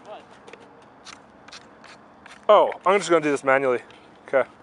Oh, I'm just gonna do this manually. Okay.